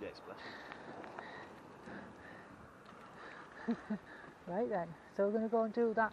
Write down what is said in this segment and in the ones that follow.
get splashed. Right then, so we're going to go and do that.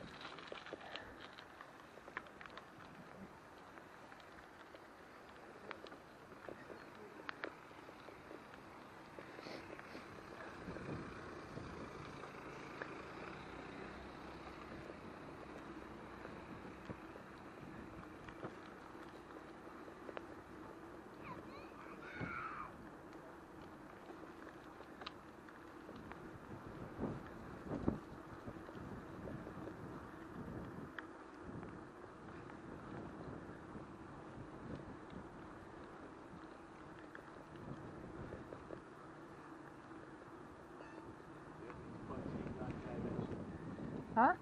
Huh?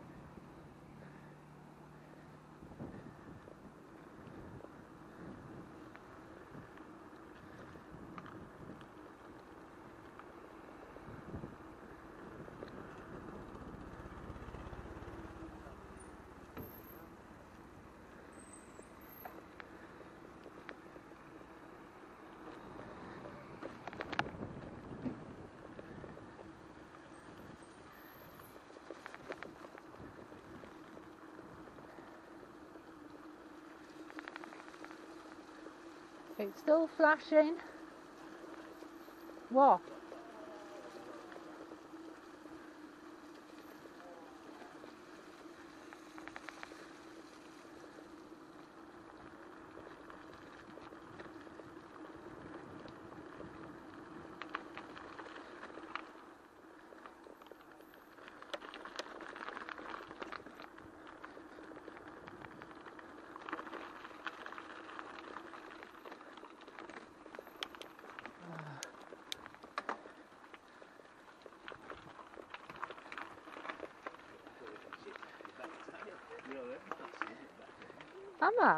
It's still flashing. What? Am I?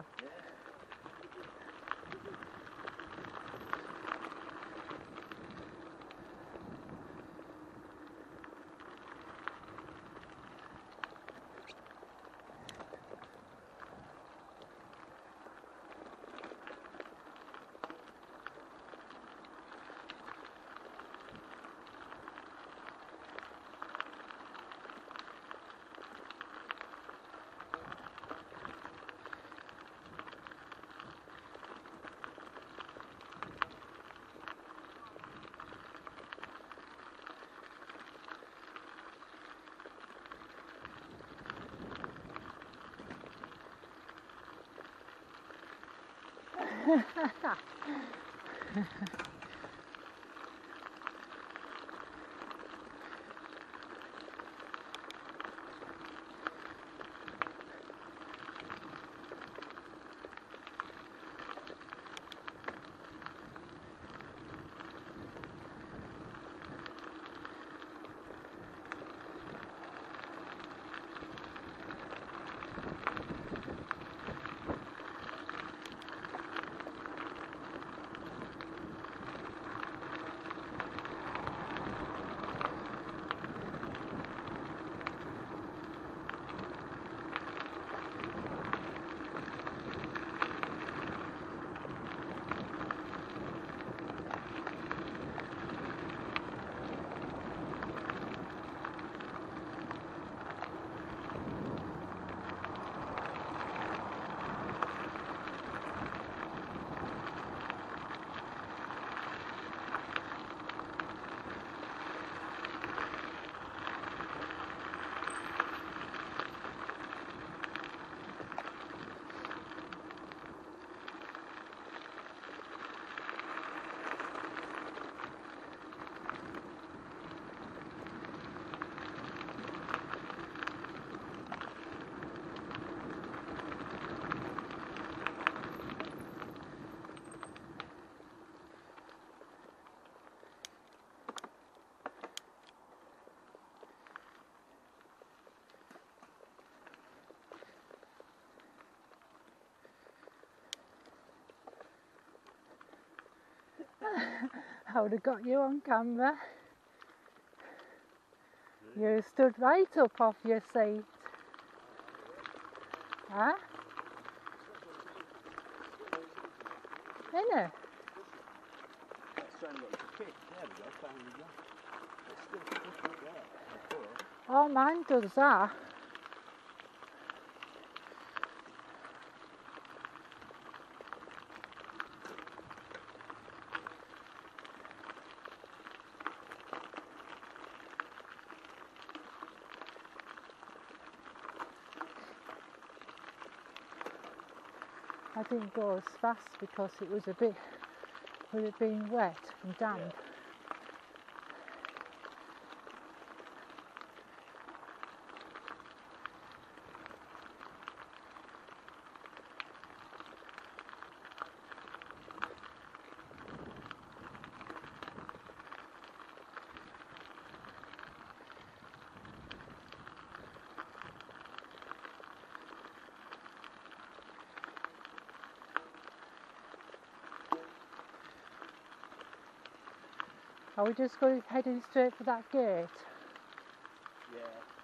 I would have got you on camera. You stood right up off your seat. Huh? Innit? saying got the kick. There we go, found the gun. It's still pushing there. Oh, mine does that. I didn't go as fast because it was a bit, would have been wet and damp. Yeah. Are we just going heading straight for that gate? Yeah.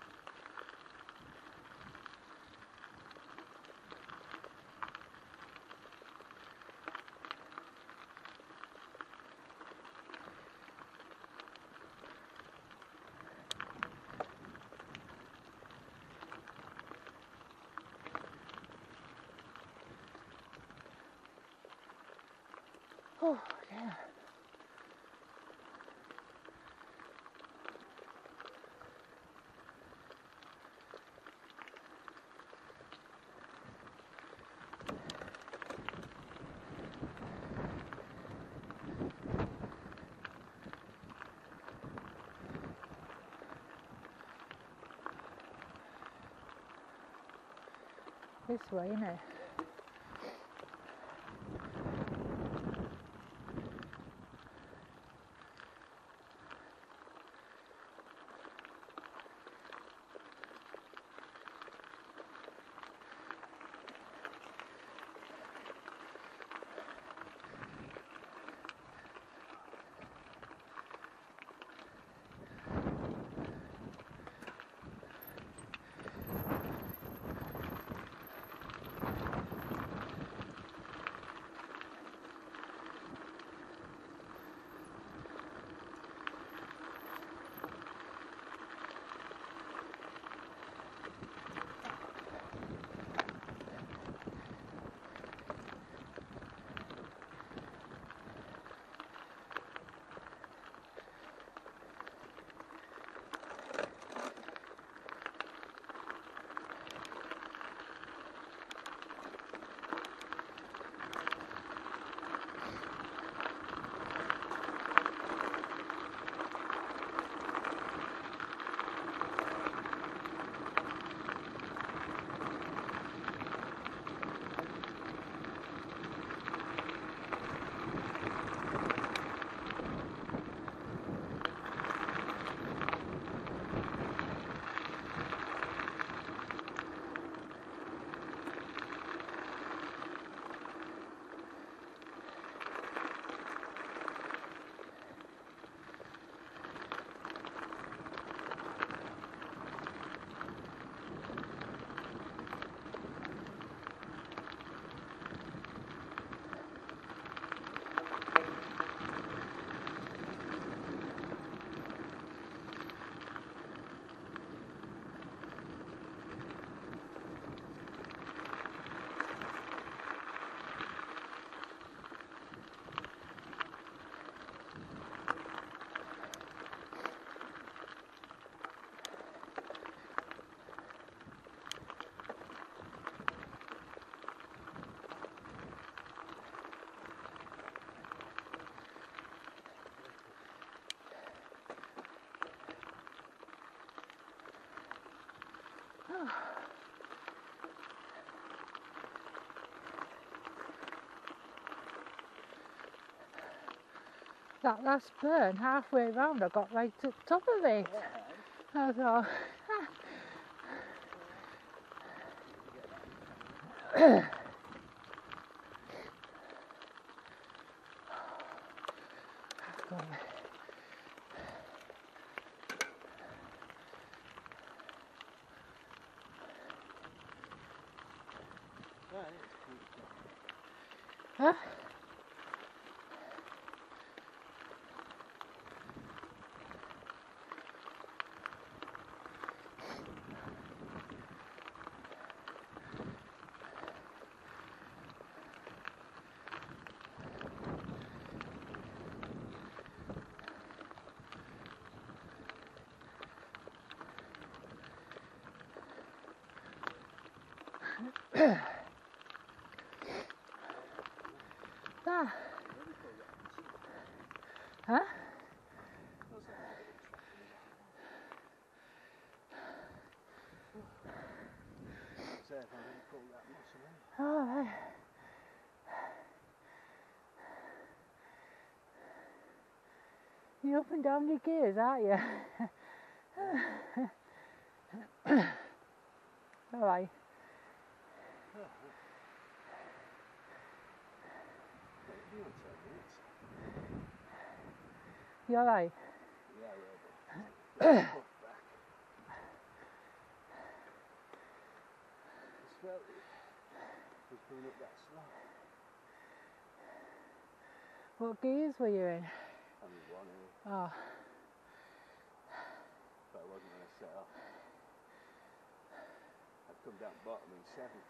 Oh, yeah. This way, innit? That last burn, halfway round, I got right to the top of it. I thought, huh? That. Huh? Oh, right. You're up and down your gears, aren't you? All right. You all right? Yeah. What gears were you in? Only one here. Oh. But I wasn't going to set off. I'd come down bottom in 7th.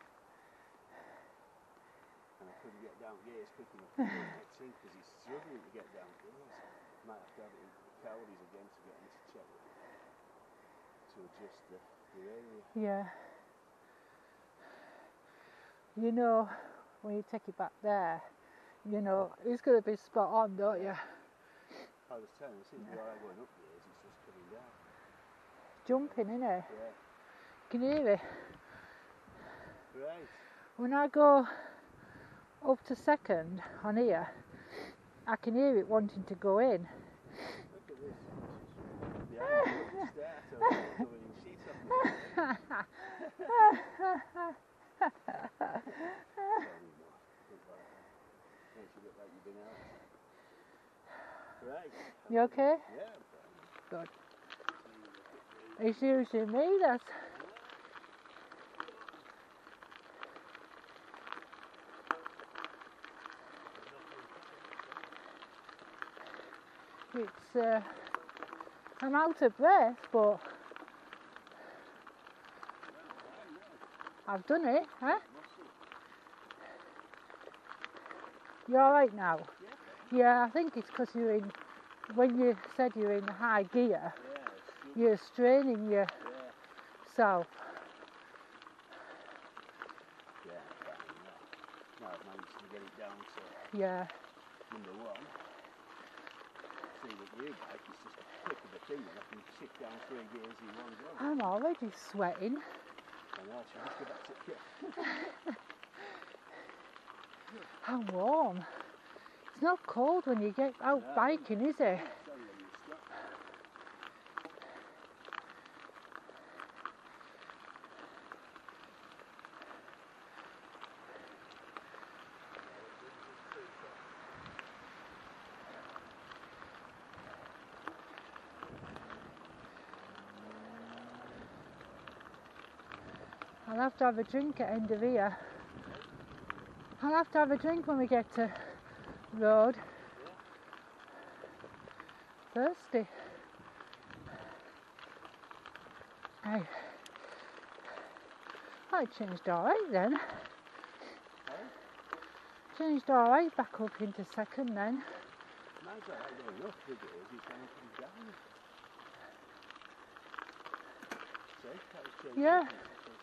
And I couldn't get down gears quick enough to go next in because he's struggling to get down gears. Might have to have it into the calories again to get him to check it. To adjust the area. Yeah. You know, when you take it back there, you know, it's going to be spot on, don't you? I was telling you, it seems to be alright going up gears, it's just coming down. Jumping, innit? Yeah. Can you hear it? Right. When I go up to 2nd on here, I can hear it wanting to go in. Look at this. Yeah, I'm going to start over in sheets off Right. You okay? Yeah, I'm fine. Good. It's usually me that's... It's, I'm out of breath, but I've done it, huh? You alright now? Yeah, I think it's because you're in, when you said you're in high gear, you're straining yourself. Yeah, now I've managed to get it down to Yeah. number 1. See that your bike is just a click of a finger, I can shift down 3 gears in one go. I'm already sweating. I know, so let's go back to How warm. It's not cold when you get out biking, is it? I'll have to have a drink at end of here. I'll have to have a drink when we get to road. Thirsty. Hey. I changed alright then. Changed alright back up into 2nd then. Mine's alright going up, big it is, it's going to come down. See? Yeah.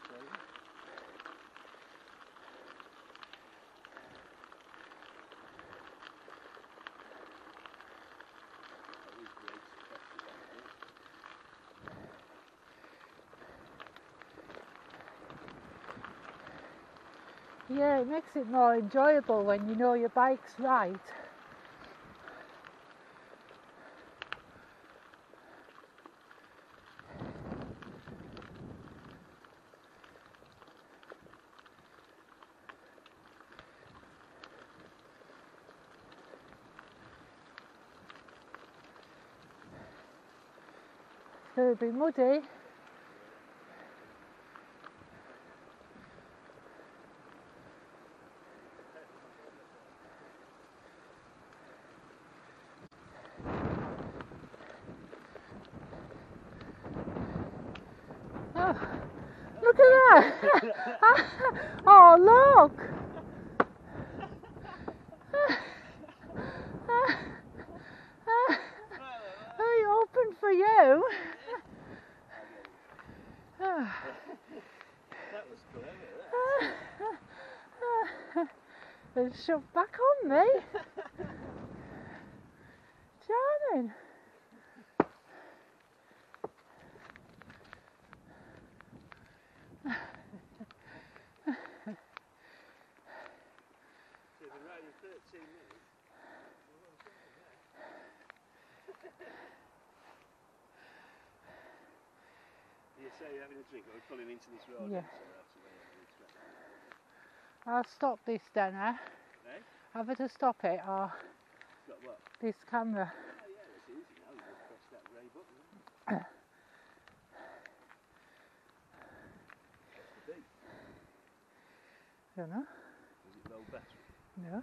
Yeah, it makes it more enjoyable when you know your bike's right. So it'll be muddy. Oh, look at that! Oh, look! I opened for you. That was clever, that. and shoved back on me. Charming. So you've been riding 13 minutes. You say you're having a drink, we're pulling into this road. Yeah. So I'll stop this then, eh? eh? I better stop it or Got what? this camera. Oh yeah, it's easy now, you just press that grey button. What's the beat? Don't know. Is it low battery? No.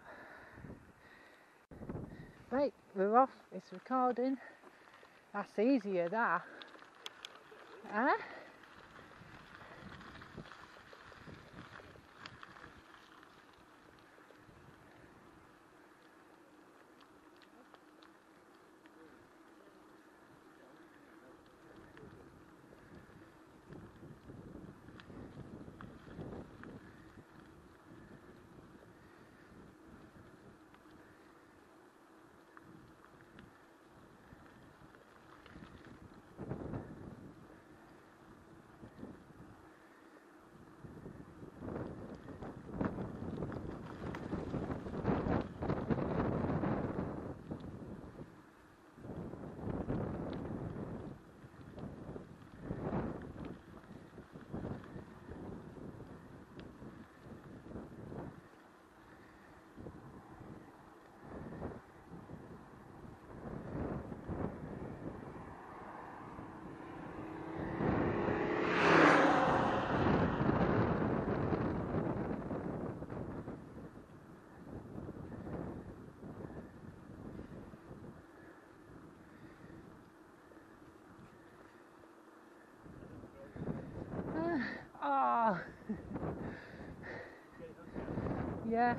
Right, we're off. It's recording. That's easier, that. Eh? Oh. Yeah.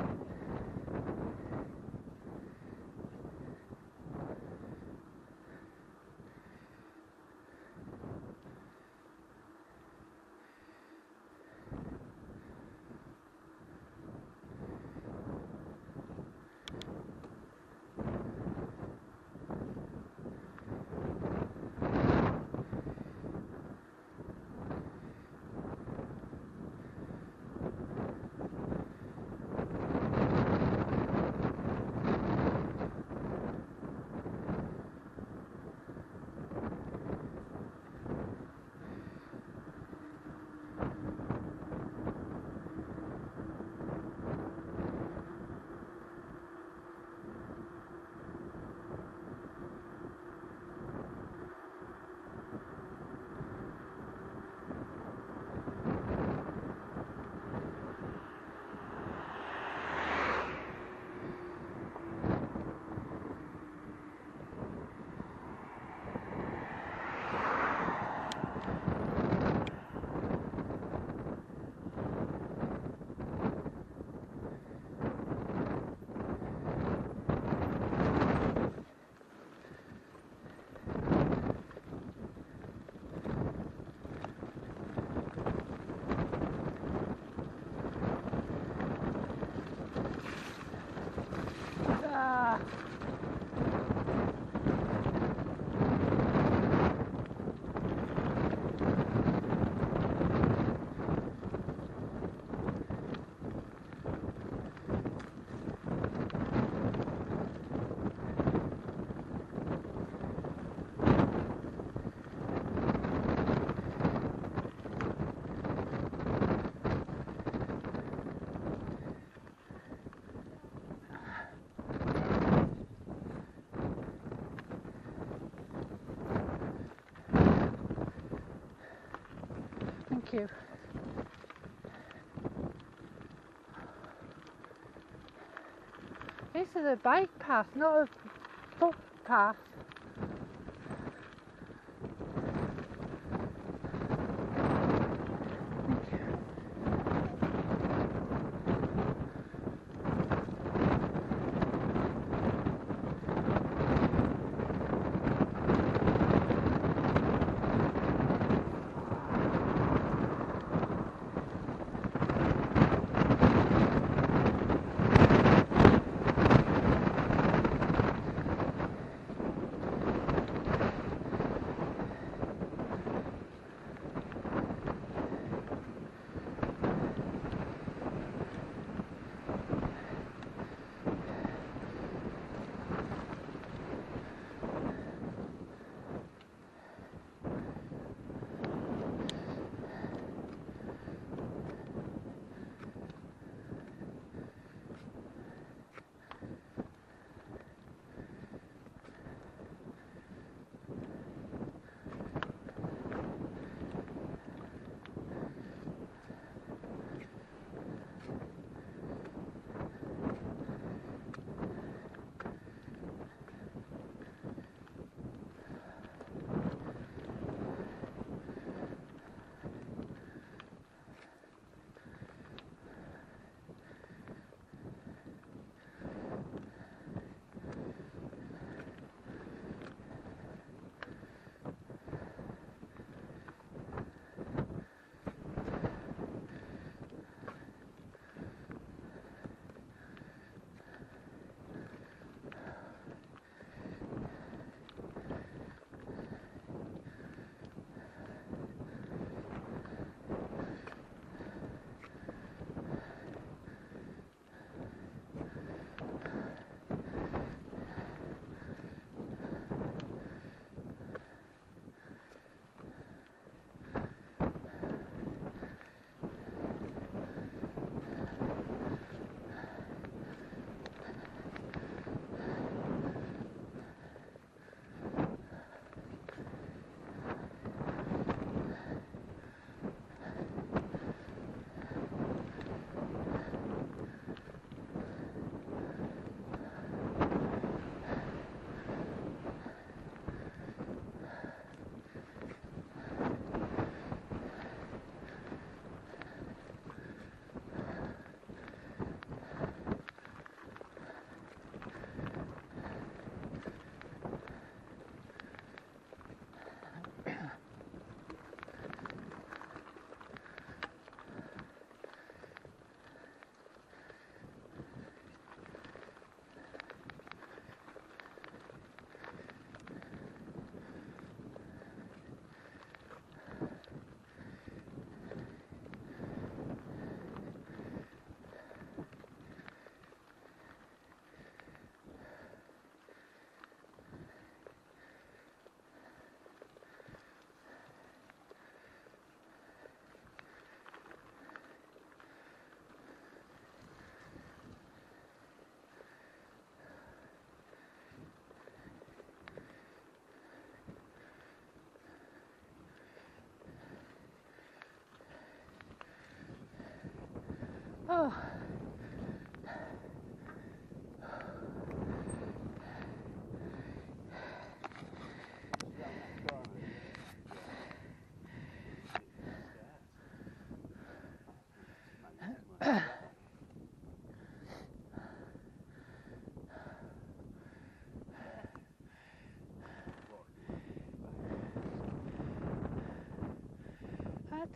Ah. Thank you. This is a bike path, not a footpath. Thank you.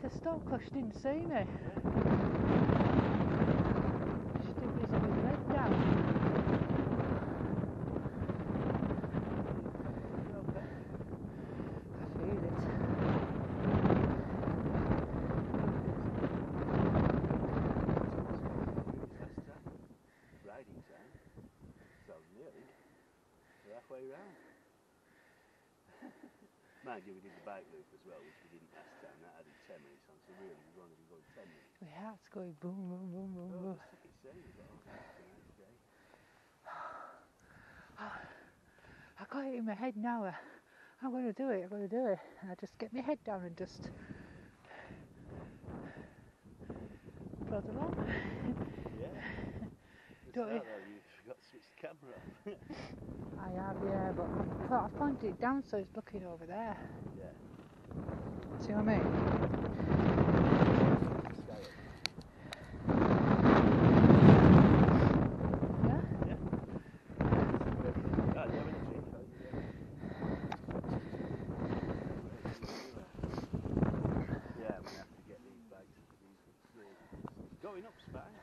to stop because she didn't see me. She too busy with her head down. I feel it. Riding time. So nearly. We're halfway round. Mind you, we did the bike loop as well, which we didn't last time. That added 10 minutes on, so really we've only been going 10 minutes. Yeah, it's going boom, boom, boom, boom, Oh, boom. just took it saying, but oh, it's a nice day. I got it in my head now. I'm going to do it, I'm going to do it. And I just get my head down and just plod along. Yeah. Don't It's though, you forgot to switch the camera off. I have, yeah, but I've pointed it down so it's looking over there. Yeah. See what I mean? Yeah? Yeah. Ah, do you have any drink? Yeah, we have to get these bikes for these ones. Going up's fine.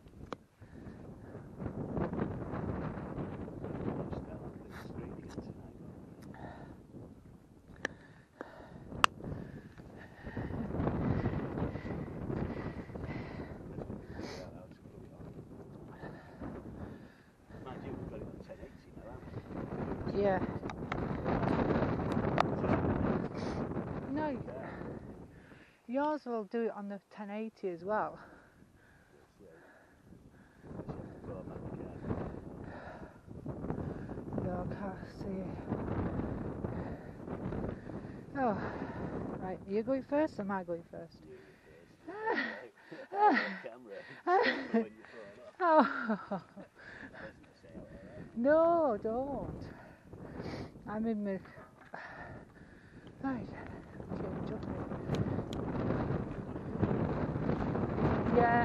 Yeah. No, yours will do it on the 1080 as well. No, I can't see it. Oh, right. Are you going first or am I going first? Oh. No, don't. I'm in my... Right. Yeah.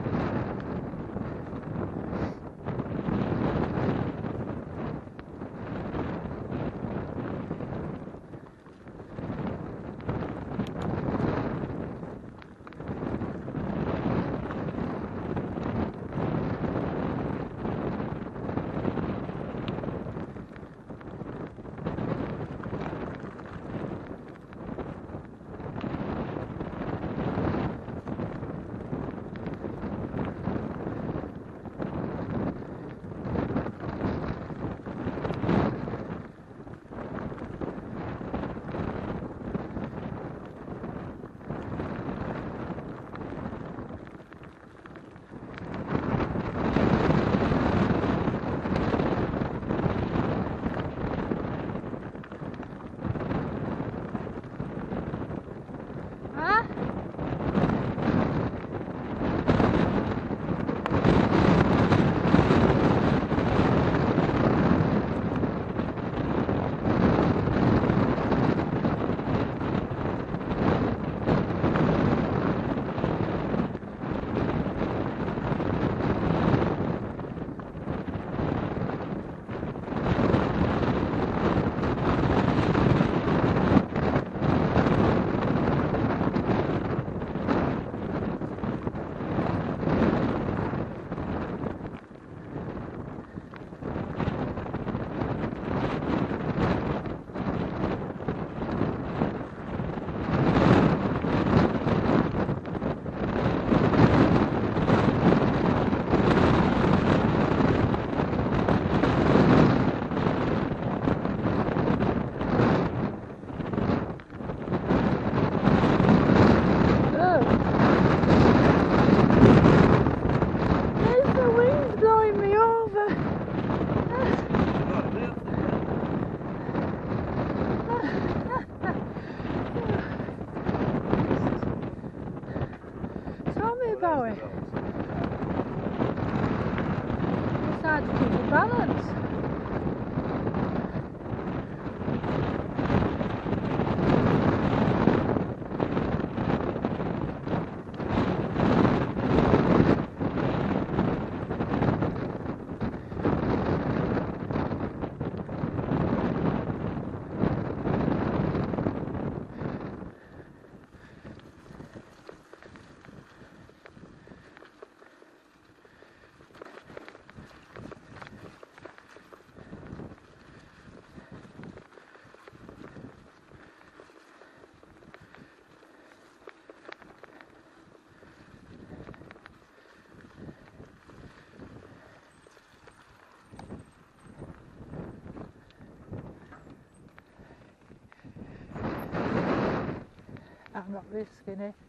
I'm not risking it.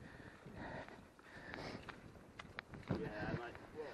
Yeah, I might.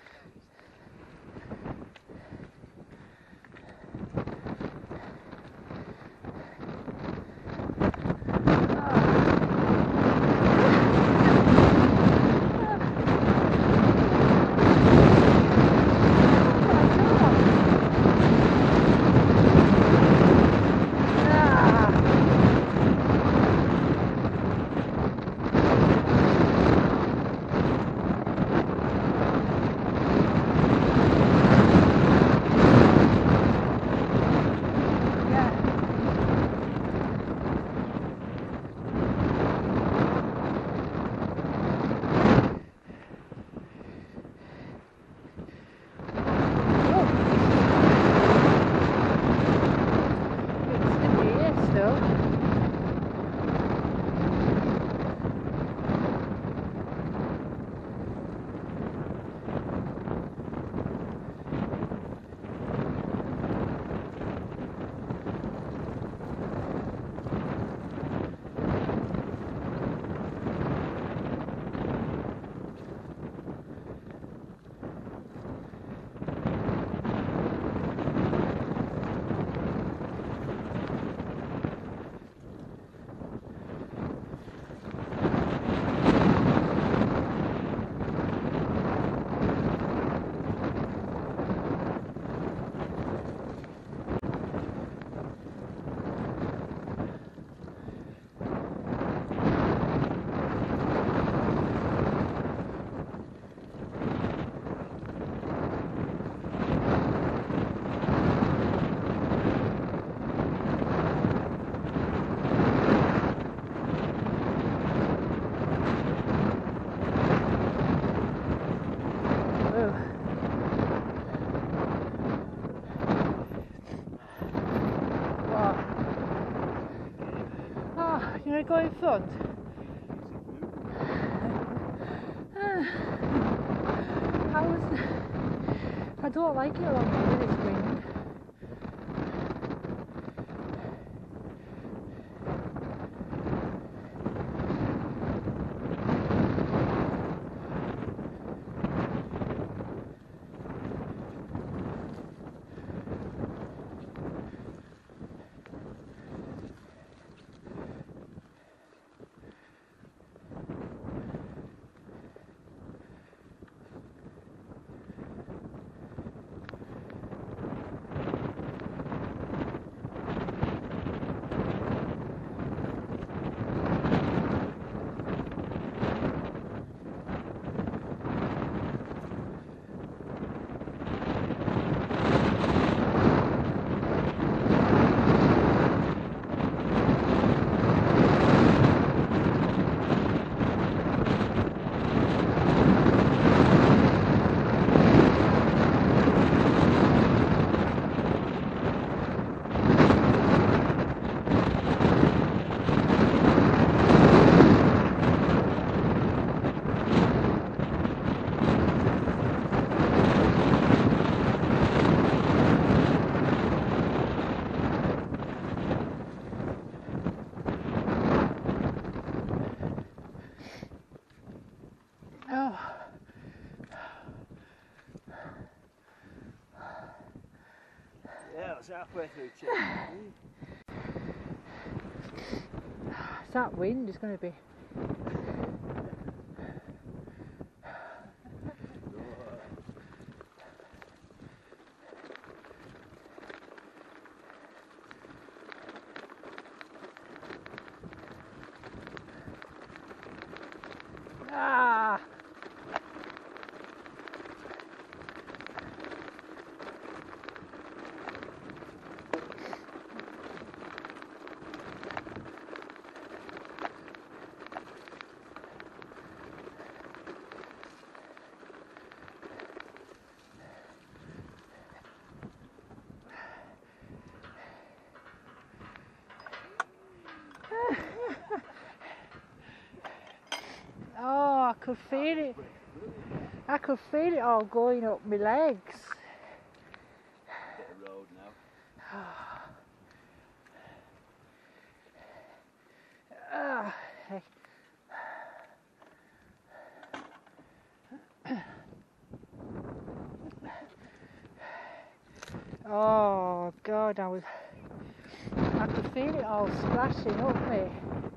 You want to go in front? I don't like it along here with this wind. Yeah, it's halfway through check. That wind is going to be... Ah! Oh, I could feel it. I could feel it all going up my legs. Bit of road now. Oh God, I could feel it all splashing up me.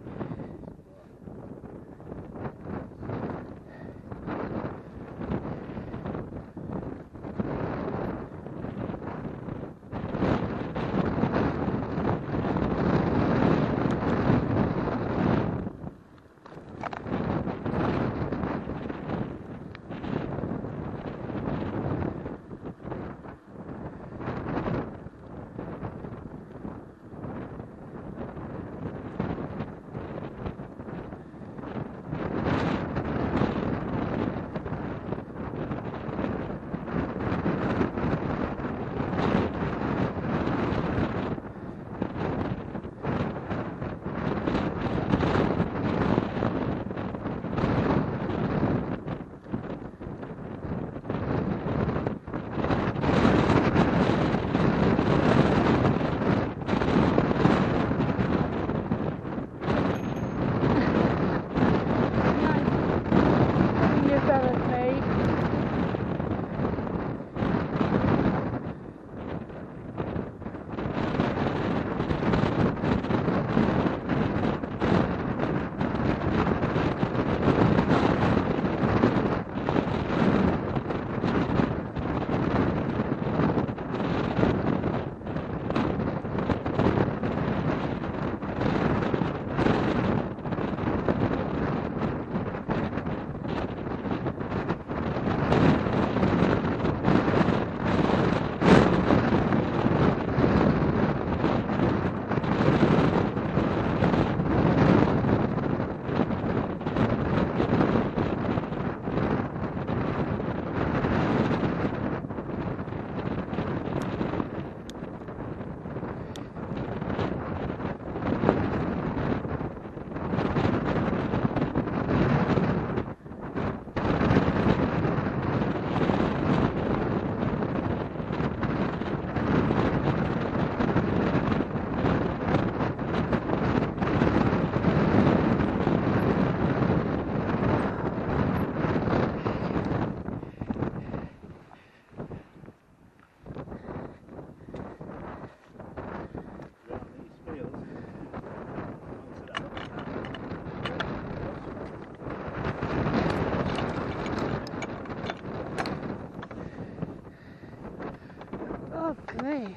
Okay.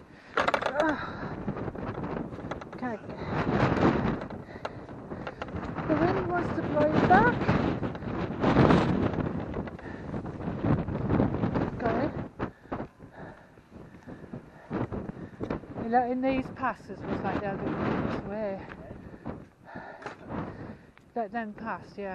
Okay. The wind wants to blow you back. Okay. You're letting these passes look like they're going this way. Let them pass, yeah.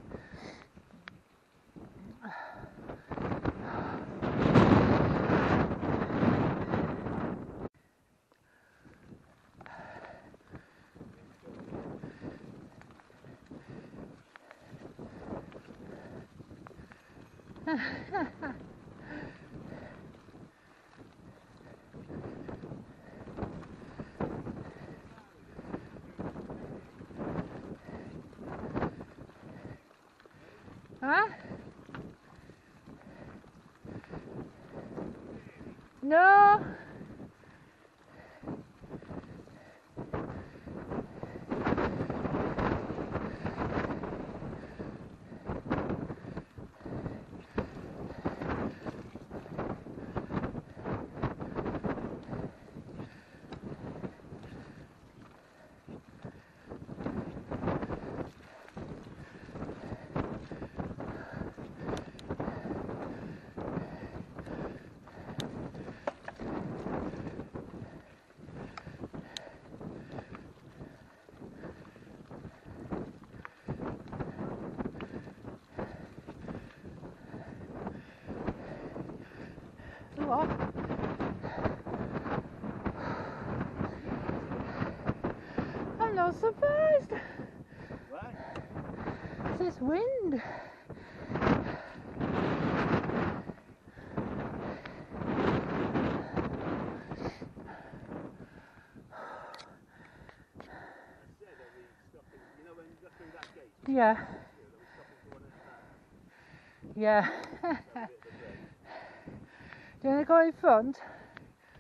Huh? No. What? I'm not surprised. Why? It's this wind. Yeah. Yeah. Do you want to go in front?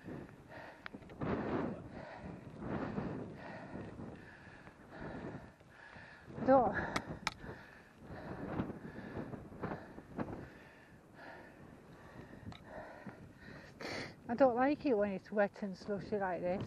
don't like it when it's wet and slushy like this.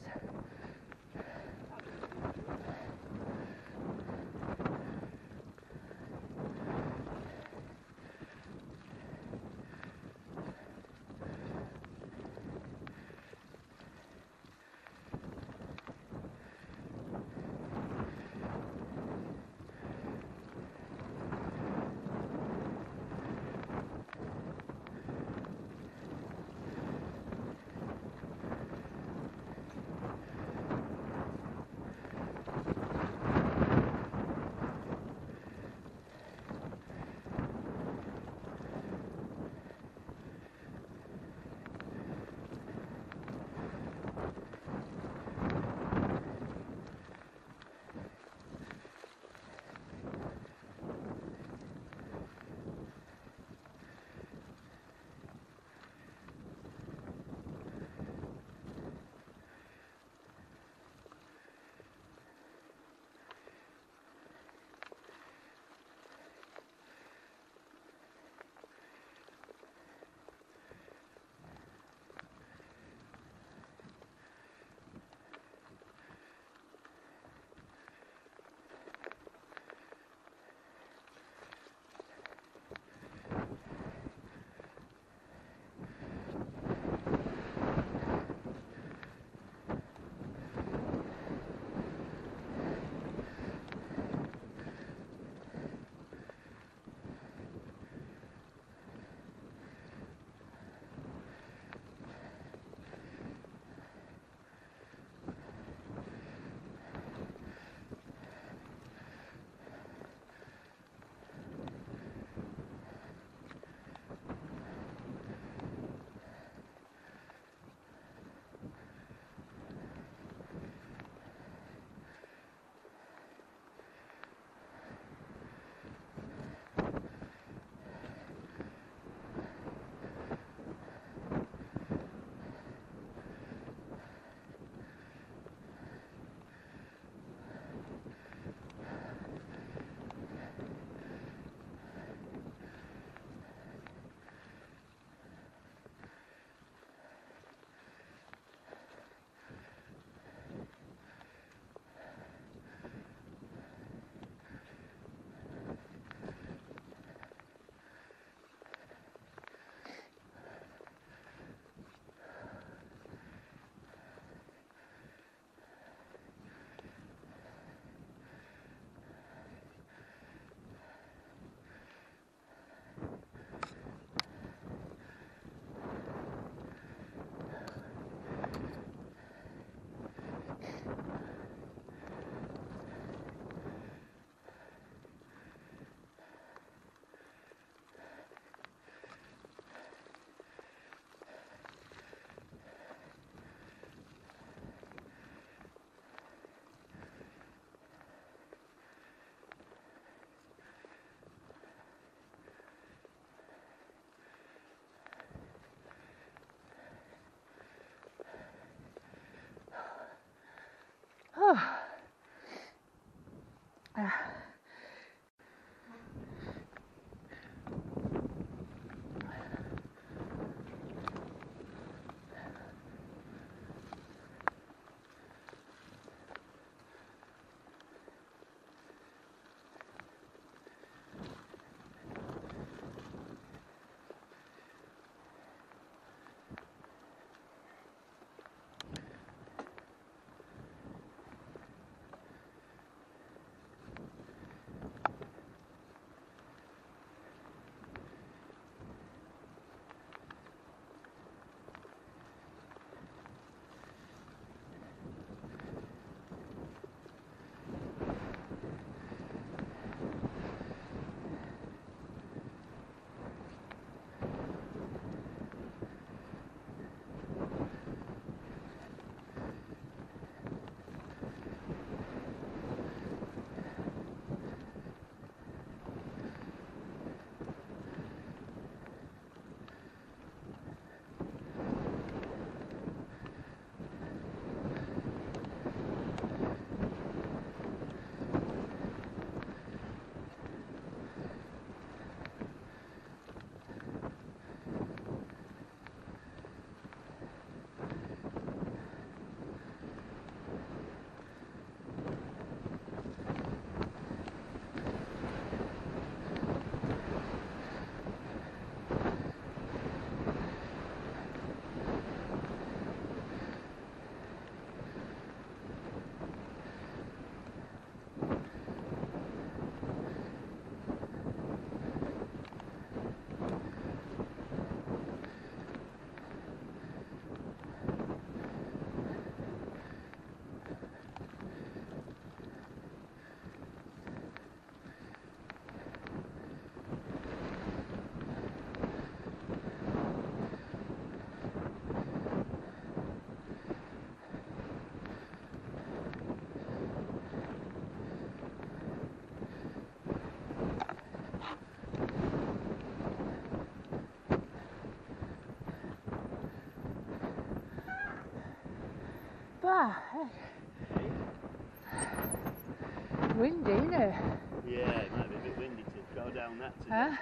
Windy, isn't it? Yeah, it might be a bit windy to go down that today. Huh?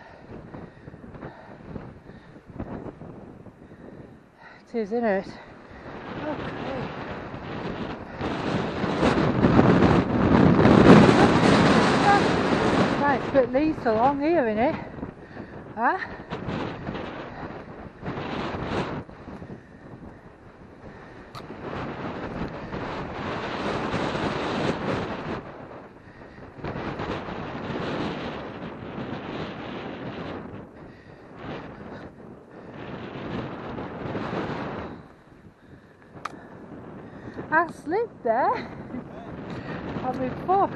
It is, isn't it? Okay. Right, it's a bit lethal along here, isn't it? Huh? I slipped there on my foot.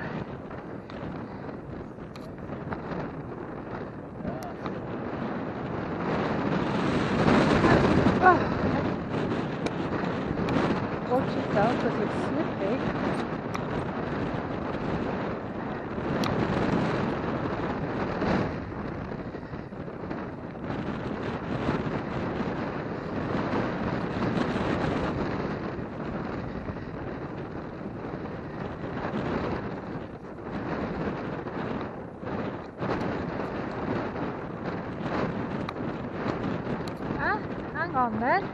Watch yourself because it's slippy. Hang on then.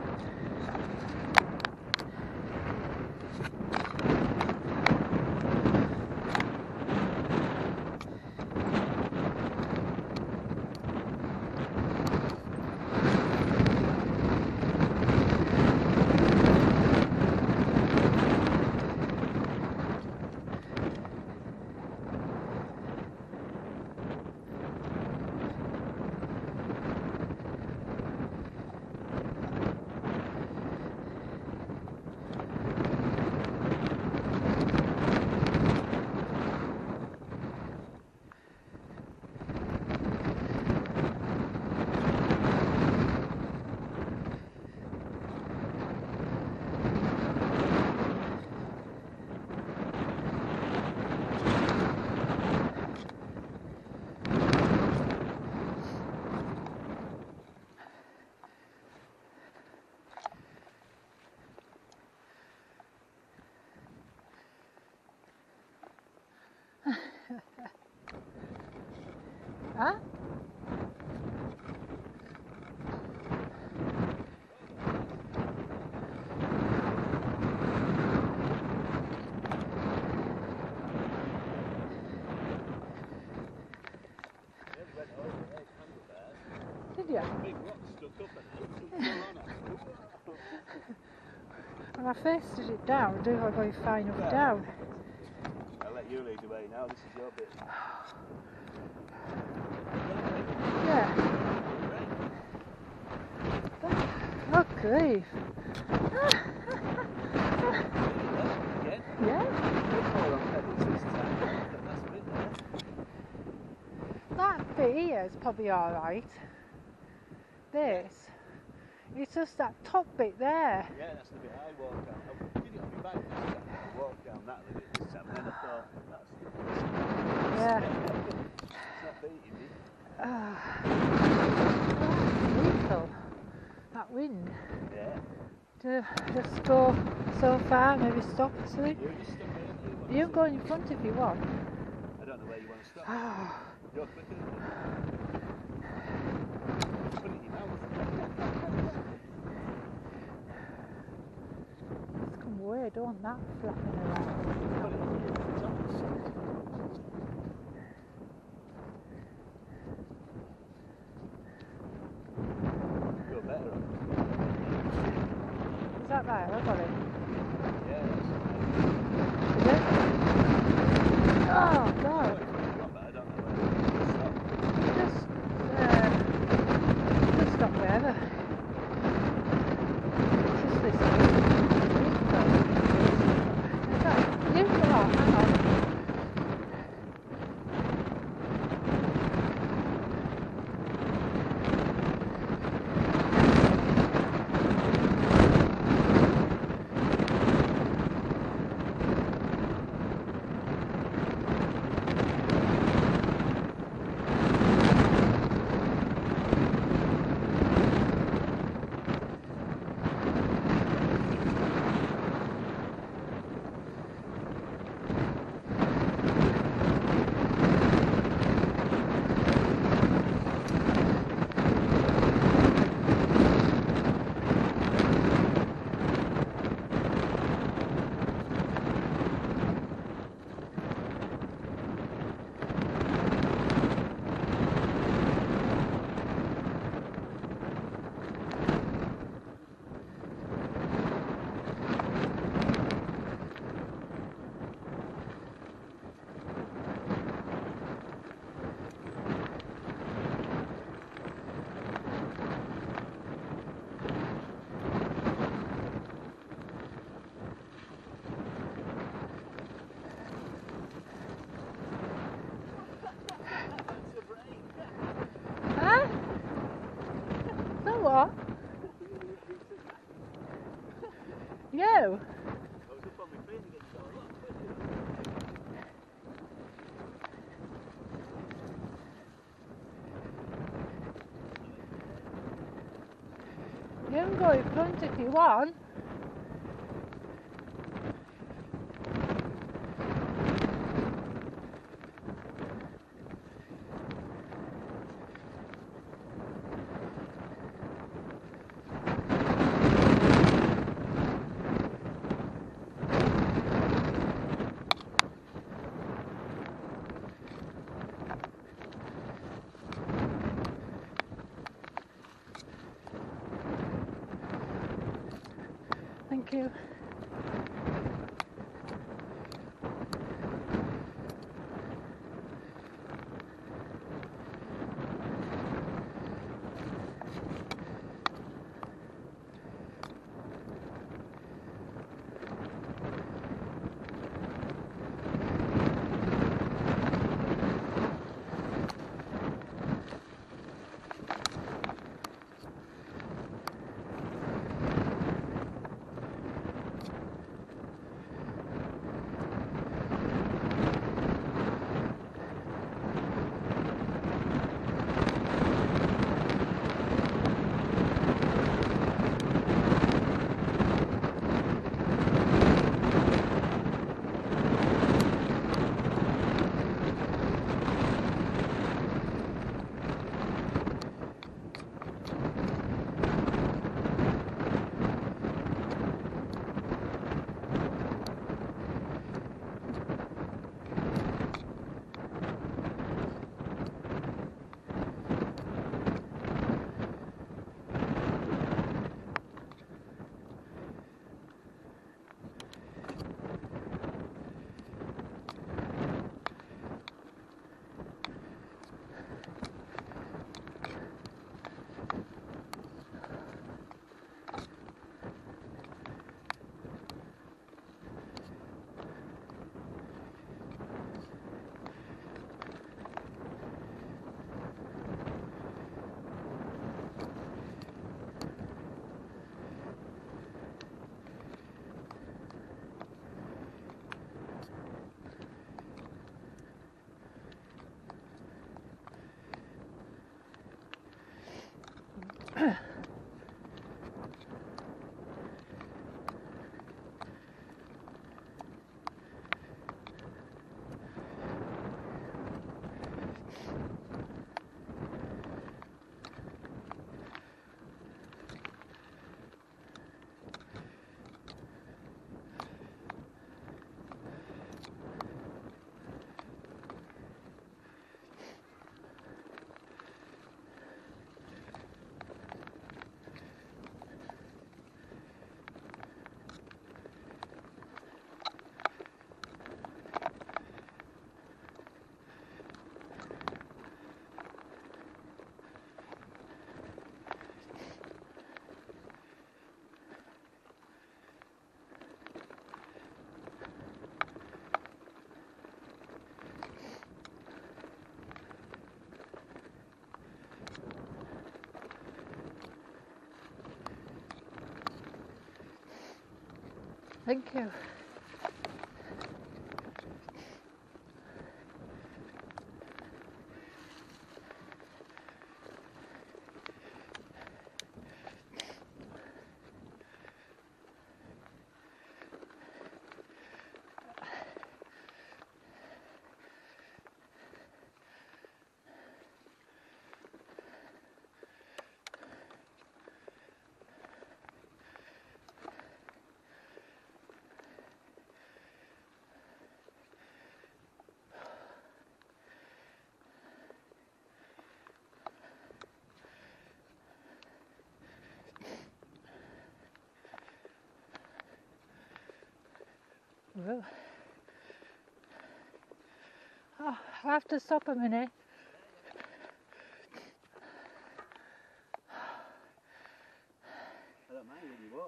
Huh? Did you? Big rock stuck up and When I first did it down, do I go far enough down? I'll let you lead the way now, this is your bit. Yeah. Oh, grief. Yeah. That bit here is probably alright. This. It's just that top bit there. Yeah, that's the bit I walked down. I did it on my bike this time. I walked down that little bit this time, and then I thought, that's Yeah. it's not beating me. That's lethal. That wind. Yeah. To just go so far, maybe stop and sleep. You just stop there. You can go in front if you want. I don't know where you want to stop. You're quicker than me. Put it in your mouth. It's come weird, don't that flapping around. Put it in your tongues. You're better on Is that right? I got it. yeah, that's Is it? Oh, God. but I don't know where to stop. Just stop wherever. Just this way. Is that can go in front if you want. Thank you. Thank you. Well, oh, I'll have to stop a minute. I don't mind when you want.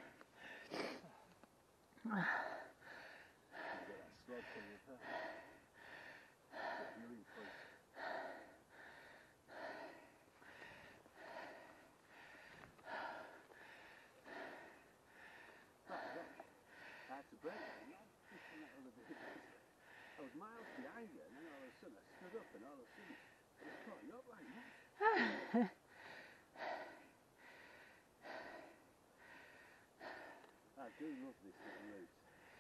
You get that sled coming up. Viewing point. I had to brake then, yeah. I was miles behind you, and then all of a sudden I stood up, and all of a sudden I caught you up like that. do love this little route.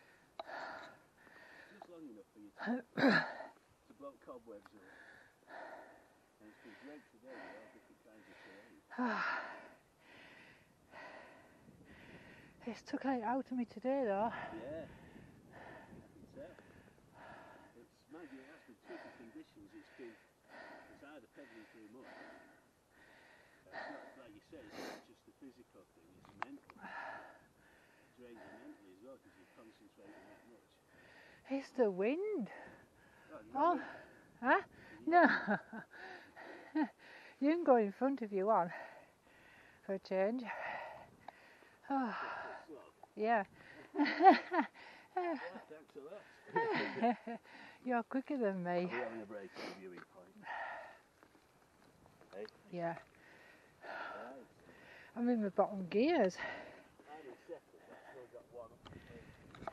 Just long enough for you to blow cobwebs up. And it's been great today with all different kinds of terrain. It's took it out of me today though. Yeah, I can tell. It's, mind you, it has been tricky conditions. It's either pedaling through mud. It's not, like you said, it's not just the physical thing, it's mental. It drains you mentally as well because you're concentrating that much. It's the wind. Oh, Huh? No. You can go in front if you want, for a change. Oh. Yeah. Thanks a lot. You're quicker than me. Are we having a break at the viewing point? Hey? Yeah. Right. I'm in the bottom gears. I'm in second, but I've still got one up to take.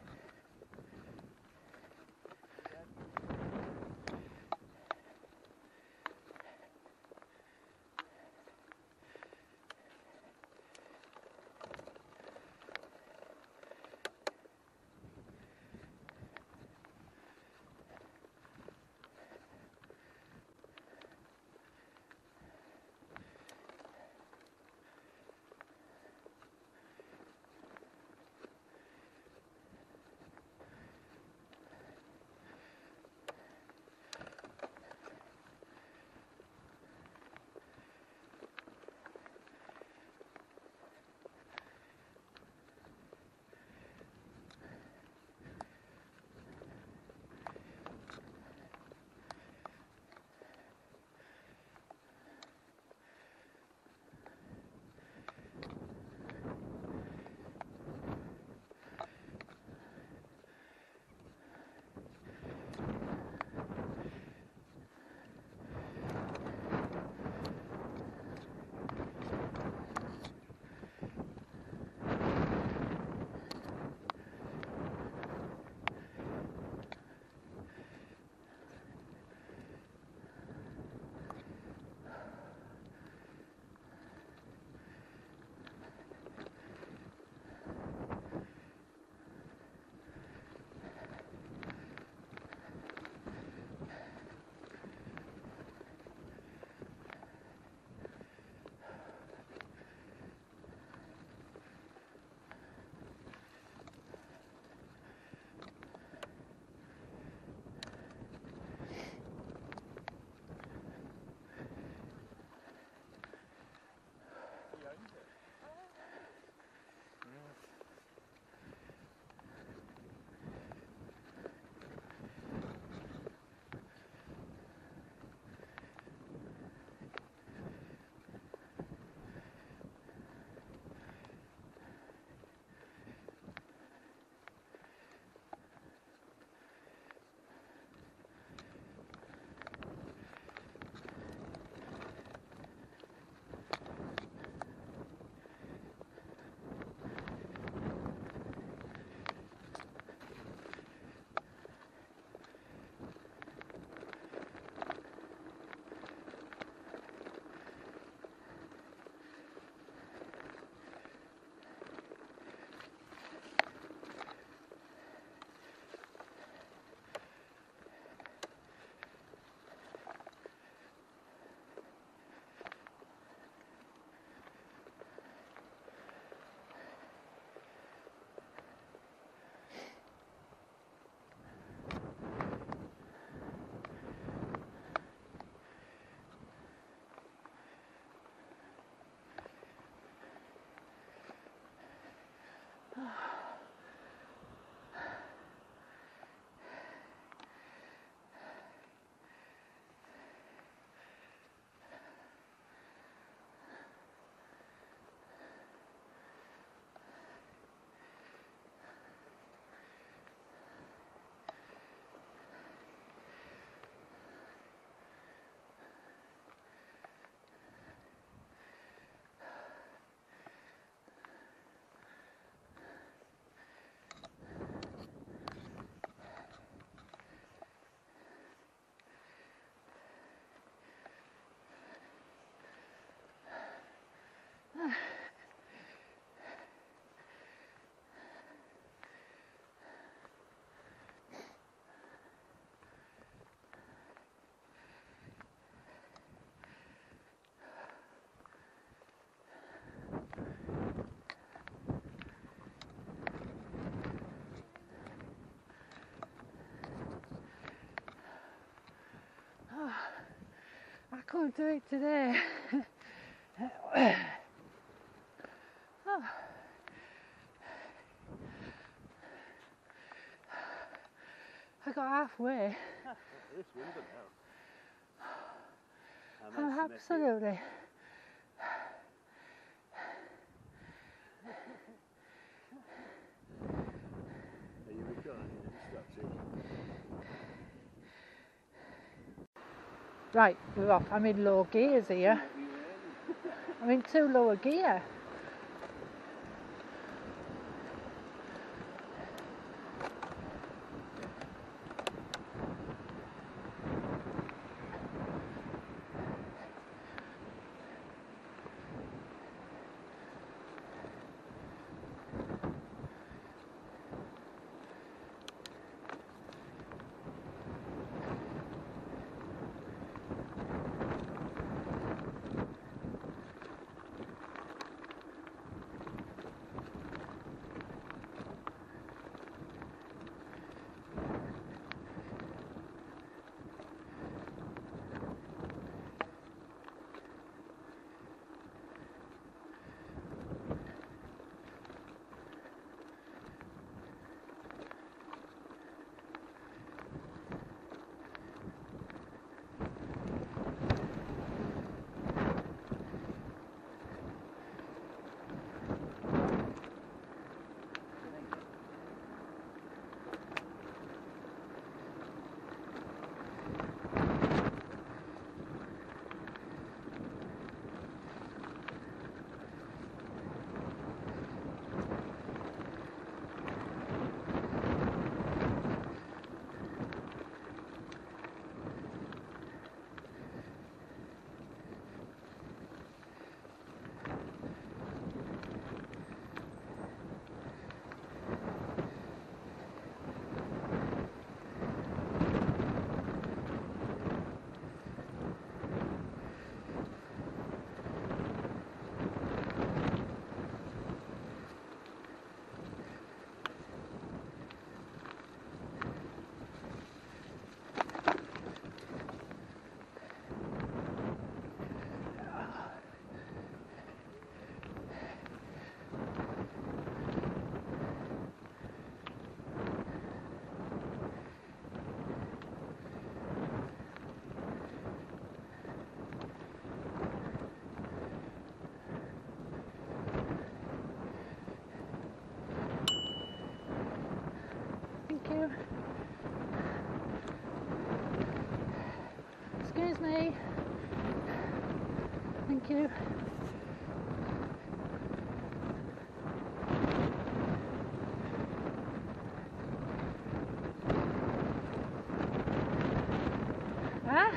couldn't do it today. Oh. I got halfway. This window now. I'm absolutely. Are you recording? Stop it. Right, we're off. I'm in low gears here. I'm in too low a gear. Thank you. Excuse me. Thank you. Huh?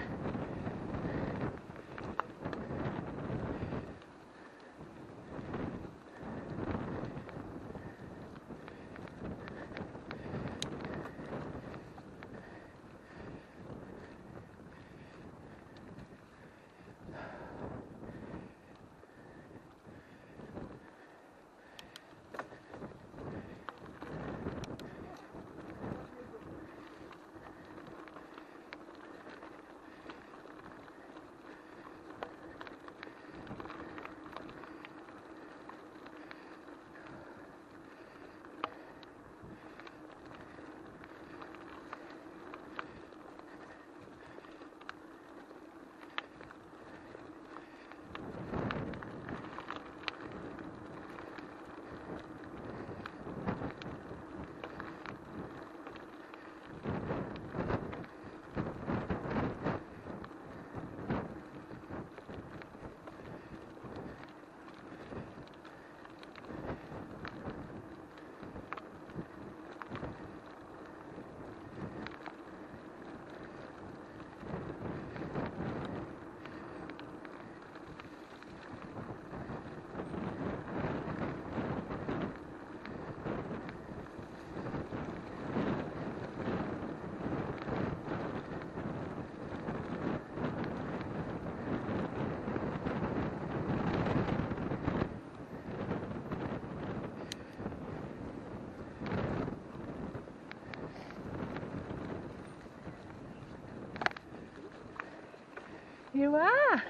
You are.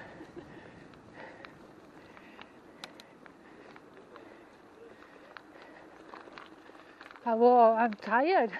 Oh, I'm tired.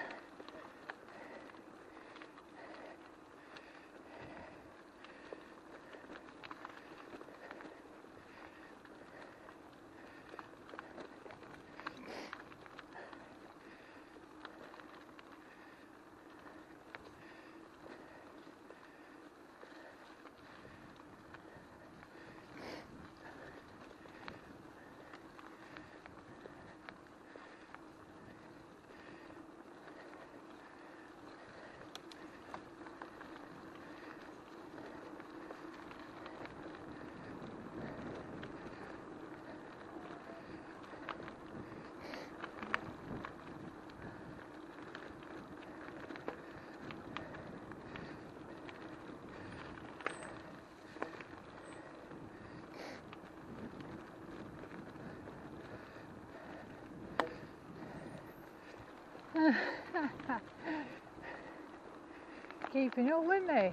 Keeping up with me.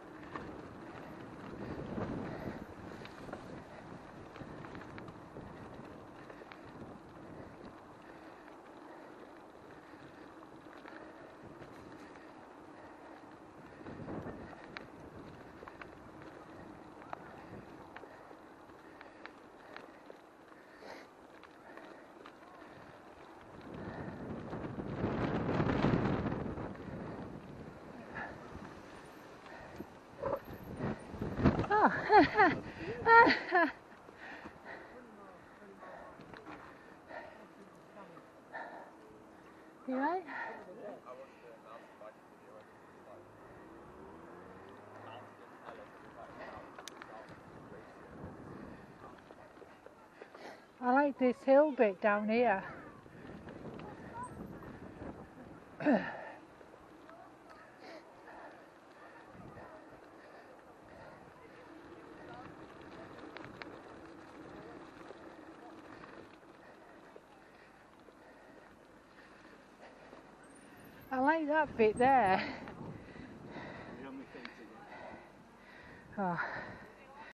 Oh. You right? I like this hill bit down here. I like that bit there. You're on my feet again. Oh.